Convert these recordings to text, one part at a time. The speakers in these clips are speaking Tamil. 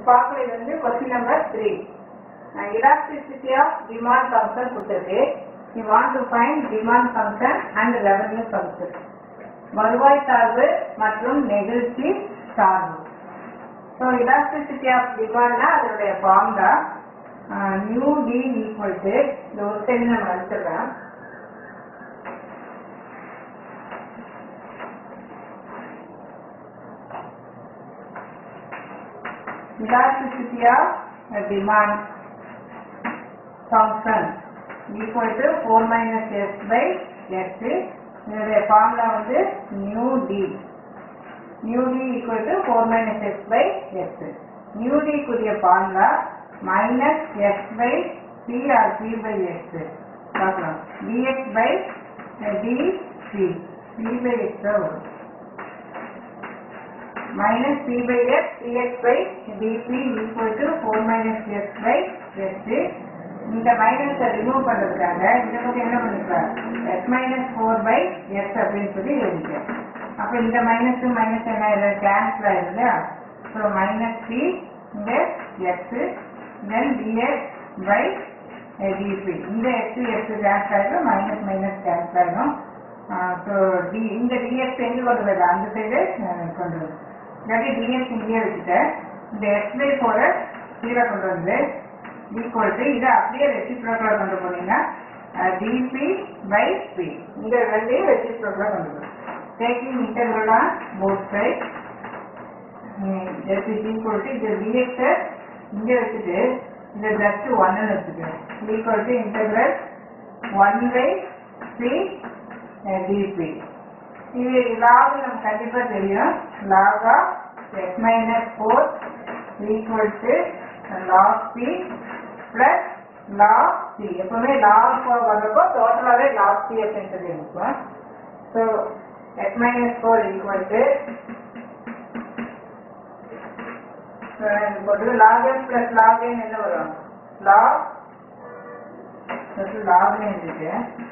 பார்க்கறது வந்து question number 3. Elasticity of demand function கொடுத்திருக்கு. You want to find demand function and revenue function. வருவாய் சார்பு மற்றும் நெகிழ்ச்சி சார்பு. So elasticity of demand னா அதனுடைய formula mu d equal to இந்த ஒரு சைடு நம்ம எடுத்துக்கலாம். Elasticity of demand function equal to 4 minus s by s. இதனுடைய ஃபார்முலா வந்து mu d equal to 4 minus s by s. mu d குரிய formula minus s by p or p by s பார்க்கலாம். dx by dc p by x வரும். minus p by x dx by dp equal to 4 minus s by s. இந்த மைனஸை ரிமூவ் பண்ணுறதுக்காக இந்த பக்கம் என்ன பண்ணிக்கலாம், s minus 4 by s அப்படின்னு சொல்லி எழுதிக்கலாம். அப்போ இந்த மைனஸ் மைனஸ் என்ன ஆயிடுது, கேன்சல் ஆயிடுது. ஸோ மைனஸ் p இந்த x then dx by dp இந்த x கேன்சல் ஆகிடும், மைனஸ் மைனஸ் கேன்சல் ஆகிடும். ஸோ இந்த dx எங்கே கொண்டு வருது, அந்த சைடு கொண்டு வருது. இல்லாட்டி dx இங்கேயே வச்சுட்டேன். இந்த x by 4 கீழே கொண்டு வந்து ஈக்குவல் டு இதை அப்படியே ரெசிப்ரோக்கலாக கொண்டு போனீங்கன்னா dp by p இந்த ரெண்டையும் ரெசிப்ரோக்கலாக கொண்டு போகணும். Taking interval on both side s is equal to இந்த dx இங்கே வச்சுட்டு இந்த ஜஸ்ட் 1 வச்சுக்கிறேன். Equal to interval 1 by p dp. இது லாக் நம்ம கண்டிப்பாக தெரியும். Log of x minus 4 equal to log p plus log c. எப்பவுமே log வர்றப்போ டோட்டலாகவே log c அப்படின்னு சொல்லி இருக்கும். So x minus 4 equal to log m plus log n என்ன வரும், log log n இருக்கு.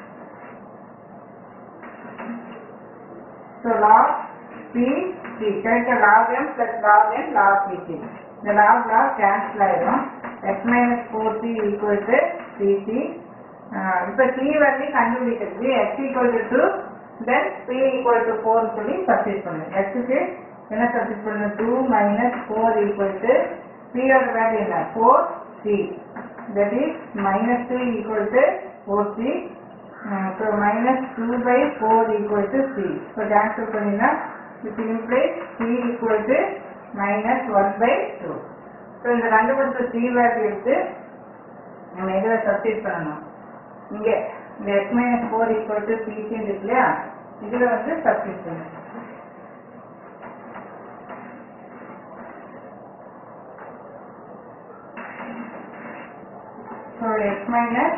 ஸோ log p c கிடைக்க log m plus log n log p c. இந்த log கேன்சல் ஆயிடும். x minus 4c equal to cc. இப்போ c வந்து கண்டுபிடிக்கிறது x equal to 2 then p equal to 4 சொல்லி சப்ஸ்டிட் பண்ணுங்க. x க்கு என்ன சப்ஸ்டிட் பண்ணணும், 2 minus 4 equal to p ஓட வேல்யூ என்ன, 4c. that is minus 2 equal to 4c. so minus 2 by 4 equal to c. so cancel பண்ணினா it implies c equal to minus 1 by 2. So இந்த கண்டுபிடிச்ச c வேல்யூ எடுத்து நம்ம இதில் சப்ஸ்டிட் பண்ணணும். இங்கே இந்த x minus 4 equal to cc இருக்கு இல்லையா, இதில் வந்து சப்ஸ்டிட் பண்ணணும். ஸோ x minus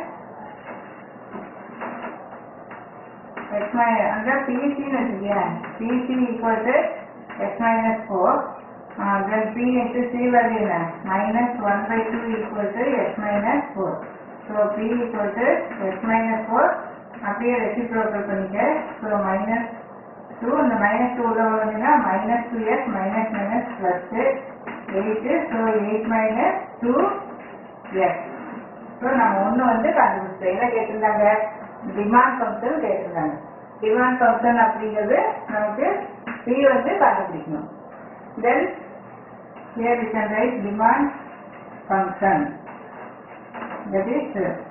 அந்த pcன்னு வச்சுக்கேன், pc equal to x minus 4. then p into c value என்ன, minus 1 by 2 equal to x minus 4. so p equal to x minus 4 அப்படியே ரெசிப்ரோக்கல் பண்ணிக்க. ஸோ minus 2 இந்த minus 2 உள்ள வந்தீங்கன்னா minus 2x minus minus plus 8. So 8 minus 2x. So நம்ம ஒன்று வந்து கண்டுபிடிச்சோம். என்ன கேட்டிருந்தாங்க, டிமாண்ட் ஃபங்க்ஷன் கேட்டிருந்தாங்க. டிமாண்ட் ஃபங்க்ஷன் அப்படிங்கிறது நமக்கு p வந்து கண்டுபிடிக்கணும். then here we can write demand function, that is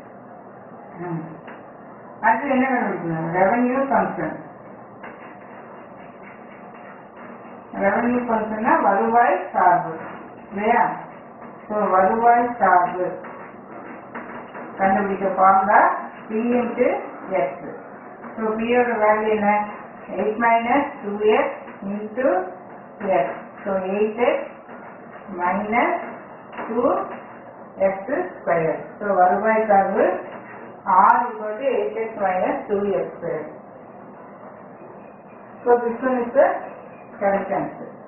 அடுத்து என்ன கண்டுபிடிக்கணும், ரெவன்யூ ஃபங்க்ஷன். ரெவன்யூ ஃபங்க்ஷன்னா வருவாய் சார்பு இல்லையா. ஸோ வருவாய் சார்பு கண்டுபிடிக்க formula p into x. So p ஓட வேல்யூ என்ன, 8 minus 2x into x. So 8x minus 2x square. So வருவாய் சார்பு r equal to 8x minus 2x square. So this one is the correct answer.